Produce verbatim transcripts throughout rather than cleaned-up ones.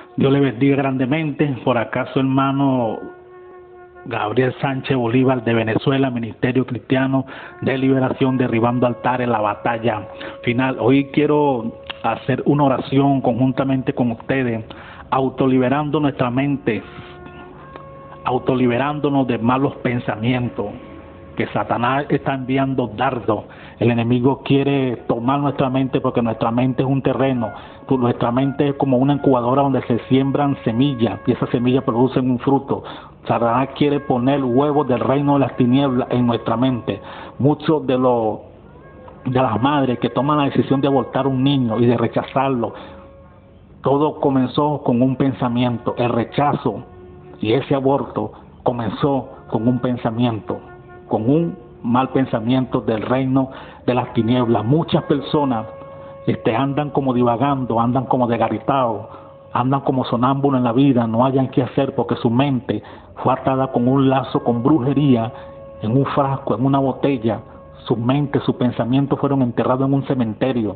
Dios le bendiga grandemente. Por acá su hermano Gabriel Sánchez Bolívar de Venezuela, Ministerio Cristiano de Liberación, derribando altares, la batalla final. Hoy quiero hacer una oración conjuntamente con ustedes, autoliberando nuestra mente, autoliberándonos de malos pensamientos, que Satanás está enviando dardos. El enemigo quiere tomar nuestra mente porque nuestra mente es un terreno, nuestra mente es como una incubadora donde se siembran semillas y esas semillas producen un fruto. Satanás quiere poner huevos del reino de las tinieblas en nuestra mente. Muchos de los de las madres que toman la decisión de abortar un niño y de rechazarlo, todo comenzó con un pensamiento. El rechazo y ese aborto comenzó con un pensamiento, con un mal pensamiento del reino de las tinieblas. Muchas personas este, andan como divagando, andan como desgarritados, andan como sonámbulos en la vida, no hayan qué hacer porque su mente fue atada con un lazo, con brujería, en un frasco, en una botella. Su mente, sus pensamientos fueron enterrados en un cementerio.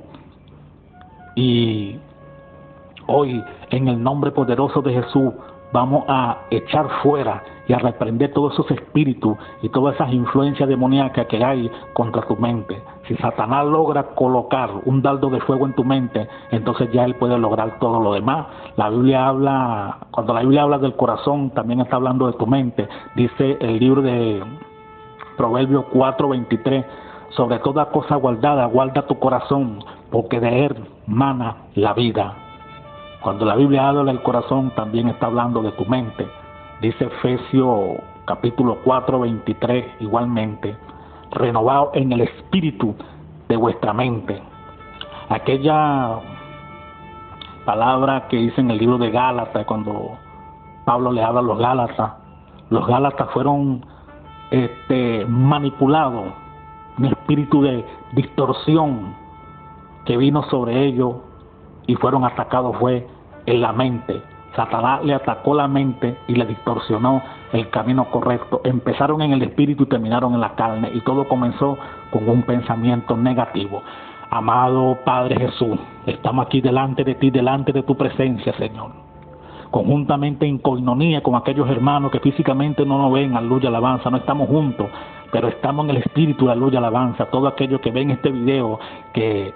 Y hoy, en el nombre poderoso de Jesús, vamos a echar fuera y a reprender todos esos espíritus y todas esas influencias demoníacas que hay contra tu mente. Si Satanás logra colocar un dardo de fuego en tu mente, entonces ya él puede lograr todo lo demás. La Biblia habla, cuando la Biblia habla del corazón, también está hablando de tu mente. Dice el libro de Proverbios cuatro veintitrés, sobre toda cosa guardada, guarda tu corazón, porque de él mana la vida. Cuando la Biblia habla del corazón, también está hablando de tu mente. Dice Efesios capítulo cuatro veintitrés igualmente, renovado en el espíritu de vuestra mente. Aquella palabra que dice en el libro de Gálatas, cuando Pablo le habla a los Gálatas, los Gálatas fueron este, manipulados, un espíritu de distorsión que vino sobre ellos y fueron atacados fue en la mente. Satanás le atacó la mente y le distorsionó el camino correcto. Empezaron en el espíritu y terminaron en la carne, y todo comenzó con un pensamiento negativo. Amado Padre Jesús, estamos aquí delante de ti, delante de tu presencia, Señor, conjuntamente en coinonía con aquellos hermanos que físicamente no nos ven, aleluya, alabanza, no estamos juntos, pero estamos en el espíritu, aleluya, alabanza. Todos aquellos que ven este video, que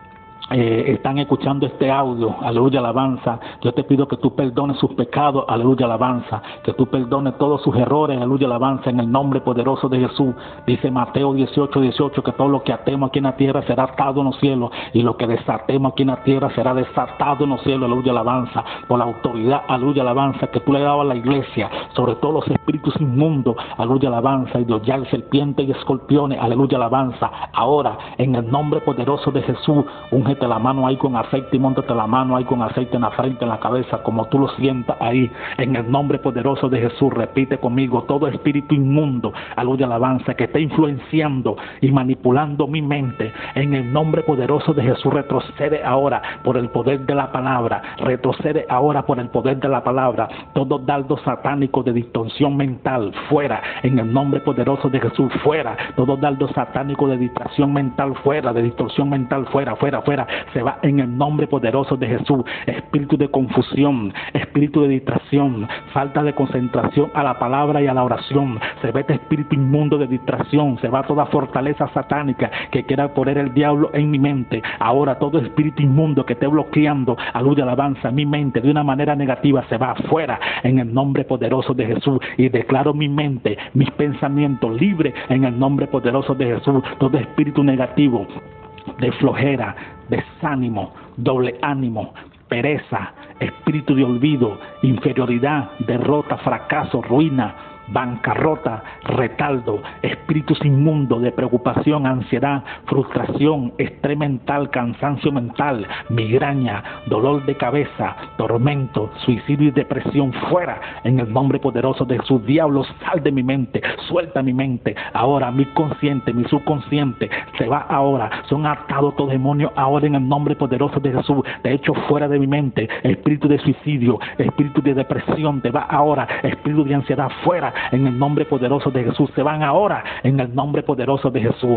Eh, están escuchando este audio, aleluya, alabanza, yo te pido que tú perdones sus pecados, aleluya, alabanza, que tú perdones todos sus errores, aleluya, alabanza, en el nombre poderoso de Jesús. Dice Mateo dieciocho dieciocho que todo lo que atemos aquí en la tierra será atado en los cielos, y lo que desatemos aquí en la tierra será desatado en los cielos, aleluya, alabanza, por la autoridad, aleluya, alabanza, que tú le dabas a la iglesia, sobre todos los espíritus inmundos, aleluya, alabanza, y de hollar serpientes y escorpiones, aleluya, alabanza. Ahora, en el nombre poderoso de Jesús, un la mano ahí con aceite y móntate la mano ahí con aceite en la frente, en la cabeza, como tú lo sientas ahí, en el nombre poderoso de Jesús. Repite conmigo: todo espíritu inmundo, aleluya, alabanza, que está influenciando y manipulando mi mente, en el nombre poderoso de Jesús, retrocede ahora por el poder de la palabra, retrocede ahora por el poder de la palabra. Todo dardo satánico de distorsión mental, fuera, en el nombre poderoso de Jesús, fuera. Todo dardo satánico de distracción mental, fuera, de distorsión mental, fuera, fuera, fuera. Se va en el nombre poderoso de Jesús. Espíritu de confusión, espíritu de distracción, falta de concentración a la palabra y a la oración, se ve este espíritu inmundo de distracción, se va toda fortaleza satánica que quiera poner el diablo en mi mente. Ahora todo espíritu inmundo que esté bloqueando, aleluya, alabanza, mi mente de una manera negativa, se va afuera en el nombre poderoso de Jesús, y declaro mi mente, mis pensamientos libres en el nombre poderoso de Jesús. Todo espíritu negativo de flojera, desánimo, doble ánimo, pereza, espíritu de olvido, inferioridad, derrota, fracaso, ruina, bancarrota, retardo, espíritus inmundos de preocupación, ansiedad, frustración, estrés mental, cansancio mental, migraña, dolor de cabeza, tormento, suicidio y depresión, fuera en el nombre poderoso de Jesús. Diablo, sal de mi mente, suelta mi mente ahora. Mi consciente, mi subconsciente se va ahora, son atados todos demonios ahora en el nombre poderoso de Jesús. De hecho, fuera de mi mente, espíritu de suicidio, espíritu de depresión, te va ahora, espíritu de ansiedad, fuera en el nombre poderoso de Jesús. Se van ahora en el nombre poderoso de Jesús,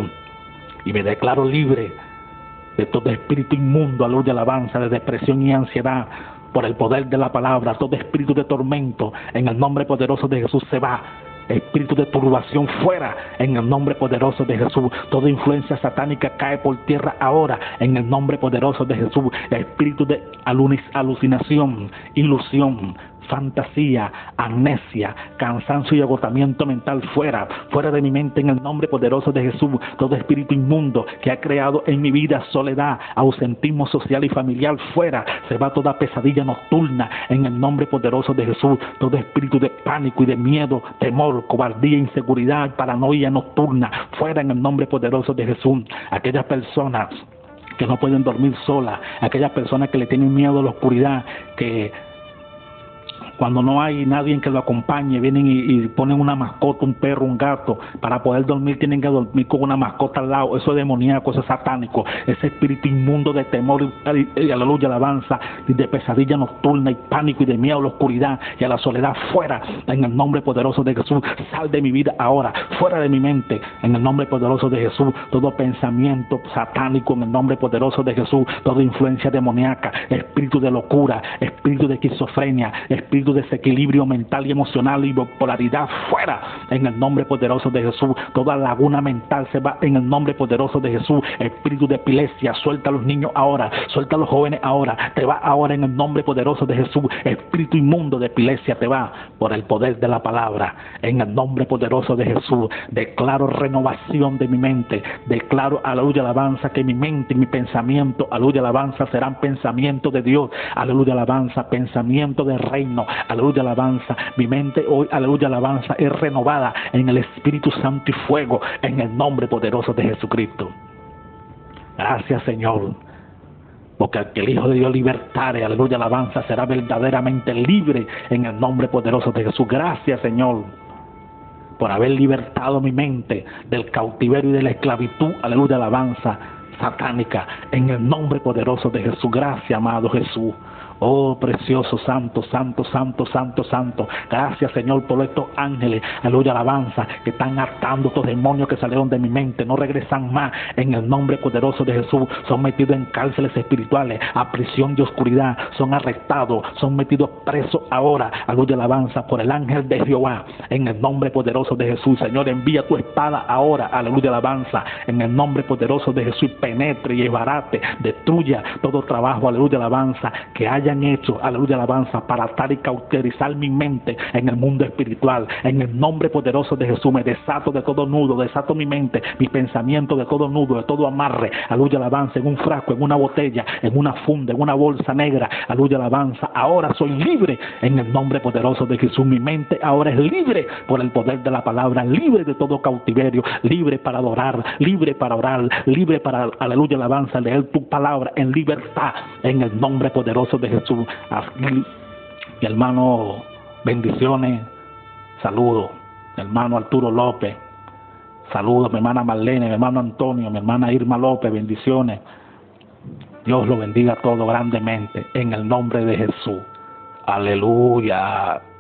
y me declaro libre de todo espíritu inmundo, aleluya, alabanza, de depresión y ansiedad, por el poder de la palabra. Todo espíritu de tormento, en el nombre poderoso de Jesús, se va. Espíritu de turbación, fuera, en el nombre poderoso de Jesús. Toda influencia satánica cae por tierra ahora, en el nombre poderoso de Jesús. Espíritu de alucinación, ilusión, fantasía, amnesia, cansancio y agotamiento mental, fuera, fuera de mi mente, en el nombre poderoso de Jesús. Todo espíritu inmundo que ha creado en mi vida soledad, ausentismo social y familiar, fuera. Se va toda pesadilla nocturna, en el nombre poderoso de Jesús. Todo espíritu de pánico y de miedo, temor, cobardía, inseguridad, paranoia nocturna, fuera, en el nombre poderoso de Jesús. Aquellas personas que no pueden dormir solas, aquellas personas que le tienen miedo a la oscuridad, que cuando no hay nadie que lo acompañe, vienen y, y ponen una mascota, un perro, un gato, para poder dormir tienen que dormir con una mascota al lado. Eso es demoníaco, eso es satánico, ese espíritu inmundo de temor y, y, y aleluya, alabanza, y de pesadilla nocturna y pánico y de miedo a la oscuridad y a la soledad, fuera, en el nombre poderoso de Jesús. Sal de mi vida ahora, fuera de mi mente, en el nombre poderoso de Jesús. Todo pensamiento satánico, en el nombre poderoso de Jesús. Toda influencia demoníaca, espíritu de locura, espíritu de esquizofrenia, espíritu de desequilibrio mental y emocional y bipolaridad, fuera, en el nombre poderoso de Jesús. Toda laguna mental se va, en el nombre poderoso de Jesús. Espíritu de epilepsia, suelta a los niños ahora, suelta a los jóvenes ahora, te va ahora, en el nombre poderoso de Jesús. Espíritu inmundo de epilepsia, te va por el poder de la palabra, en el nombre poderoso de Jesús. Declaro renovación de mi mente, declaro, aleluya, alabanza, que mi mente y mi pensamiento, aleluya, alabanza, serán pensamientos de Dios, aleluya, alabanza, pensamiento de reino, aleluya, alabanza. Mi mente hoy, aleluya, alabanza, es renovada en el Espíritu Santo y fuego, en el nombre poderoso de Jesucristo. Gracias, Señor, porque al que el Hijo de Dios libertare, aleluya, alabanza, será verdaderamente libre, en el nombre poderoso de Jesús. Gracias, Señor, por haber libertado mi mente del cautiverio y de la esclavitud, aleluya, alabanza, satánica, en el nombre poderoso de Jesús. Gracias, amado Jesús. Oh, precioso, santo, santo, santo, santo, santo. Gracias, Señor, por estos ángeles, aleluya, alabanza, que están atando estos demonios que salieron de mi mente. No regresan más, en el nombre poderoso de Jesús. Son metidos en cárceles espirituales, a prisión de oscuridad. Son arrestados, son metidos presos ahora, aleluya, alabanza, por el ángel de Jehová, en el nombre poderoso de Jesús. Señor, envía tu espada ahora, aleluya, alabanza, en el nombre poderoso de Jesús. Penetre y desbarate, destruya todo trabajo, aleluya, alabanza, que haya hayan hecho, aleluya, alabanza, para atar y cauterizar mi mente en el mundo espiritual. En el nombre poderoso de Jesús me desato de todo nudo, desato mi mente, mi pensamiento de todo nudo, de todo amarre, aleluya, alabanza, en un frasco, en una botella, en una funda, en una bolsa negra, aleluya, alabanza. Ahora soy libre en el nombre poderoso de Jesús. Mi mente ahora es libre por el poder de la palabra, libre de todo cautiverio, libre para adorar, libre para orar, libre para, aleluya, alabanza, leer tu palabra en libertad, en el nombre poderoso de Jesús. Aquí, mi hermano, bendiciones, saludos, mi hermano Arturo López, saludos, mi hermana Marlene, mi hermano Antonio, mi hermana Irma López, bendiciones. Dios lo bendiga todo grandemente en el nombre de Jesús. Aleluya.